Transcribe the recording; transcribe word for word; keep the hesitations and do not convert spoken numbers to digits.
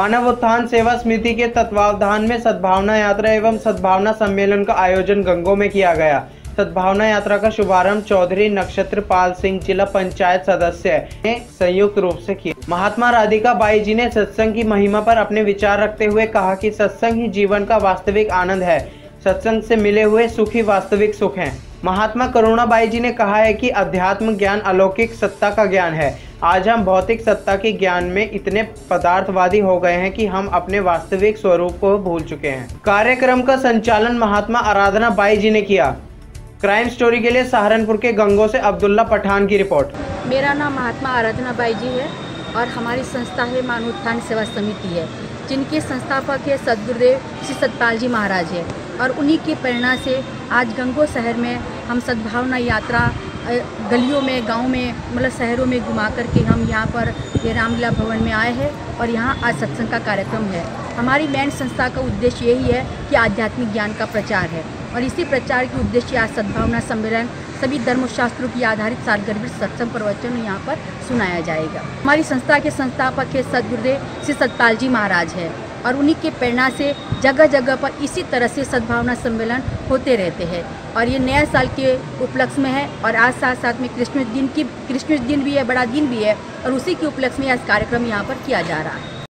मानव उत्थान सेवा समिति के तत्वावधान में सद्भावना यात्रा एवं सद्भावना सम्मेलन का आयोजन गंगों में किया गया। सद्भावना यात्रा का शुभारंभ चौधरी नक्षत्र पाल सिंह जिला पंचायत सदस्य ने संयुक्त रूप से किया। महात्मा राधिका बाई जी ने सत्संग की महिमा पर अपने विचार रखते हुए कहा कि सत्संग ही जीवन का वास्तविक आनंद है। सत्संग से मिले हुए सुख ही वास्तविक सुख हैं। महात्मा करुणाबाई जी ने कहा है कि अध्यात्म ज्ञान अलौकिक सत्ता का ज्ञान है। आज हम भौतिक सत्ता के ज्ञान में इतने पदार्थवादी हो गए हैं कि हम अपने वास्तविक स्वरूप को भूल चुके हैं। कार्यक्रम का संचालन महात्मा आराधना बाई जी ने किया। क्राइम स्टोरी के लिए सहारनपुर के गंगों से अब्दुल्ला पठान की रिपोर्ट। मेरा नाम महात्मा आराधना बाई जी है और हमारी संस्था है मानव उत्थान सेवा समिति है, जिनके संस्थापक है सदगुरुदेव श्री सतपाल जी महाराज है। और उन्हीं की प्रेरणा से आज गंगों शहर में हम सद्भावना यात्रा गलियों में, गांव में, मतलब शहरों में घुमा करके हम यहाँ पर ये रामलीला भवन में आए हैं और यहाँ आज सत्संग का कार्यक्रम है। हमारी मेन संस्था का उद्देश्य यही है कि आध्यात्मिक ज्ञान का प्रचार है और इसी प्रचार के उद्देश्य आज सद्भावना सम्मेलन सभी धर्मशास्त्रों की आधारित सालगिरह सत्संग प्रवचन यहाँ पर सुनाया जाएगा। हमारी संस्था के संस्थापक है सदगुरुदेव श्री सतपाल जी महाराज है और उन्हीं के प्रेरणा से जगह जगह पर इसी तरह से सद्भावना सम्मेलन होते रहते हैं और ये नया साल के उपलक्ष्य में है। और आज साथ साथ में क्रिसमस दिन की क्रिसमस दिन भी है, बड़ा दिन भी है और उसी के उपलक्ष्य में आज कार्यक्रम यहाँ पर किया जा रहा है।